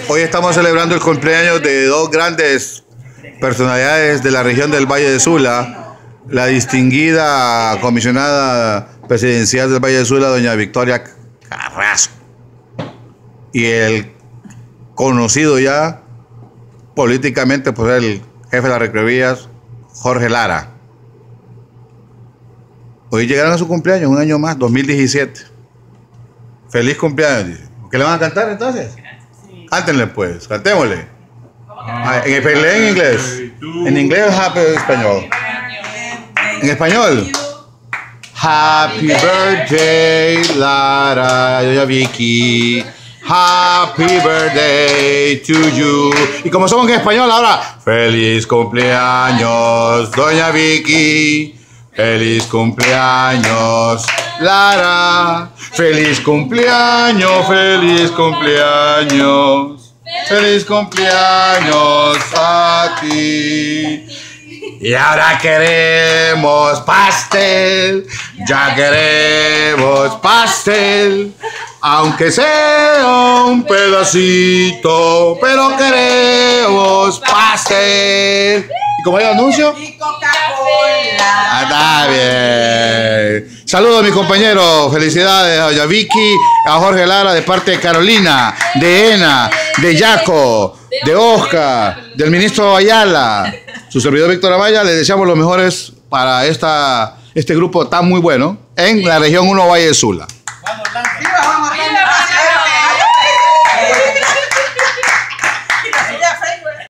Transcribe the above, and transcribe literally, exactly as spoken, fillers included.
Hoy estamos celebrando el cumpleaños de dos grandes personalidades de la región del Valle de Sula. La distinguida comisionada presidencial del Valle de Sula, doña Victoria Carrasco, y el conocido ya políticamente por ser el jefe de las Recreavías, Jorge Lara. Hoy llegaron a su cumpleaños, un año más, dos mil diecisiete. Feliz cumpleaños. ¿Qué le van a cantar entonces? Sí. Cántenle pues, cantémosle. Ah, ¿En español en inglés? ¿En inglés o en español? ¿En español? Happy birthday, Lara, doña Vicky. Happy birthday to you. Y como somos en español ahora, feliz cumpleaños, doña Vicky. Feliz cumpleaños, Lara. Feliz cumpleaños, feliz cumpleaños. Feliz cumpleaños a ti. Y ahora queremos pastel, ya queremos pastel, aunque sea un pedacito, pero queremos pastel. ¿Y cómo hay el anuncio? Y Coca-Cola. Ah, está bien. Saludos a mis compañeros, felicidades a doña Vicky, a Jorge Lara de parte de Carolina, de Ena, de Yaco, de Oscar, del ministro Ayala. Su servidor Víctor Amaya, les deseamos los mejores para esta, este grupo tan muy bueno en la región uno Valle de Sula.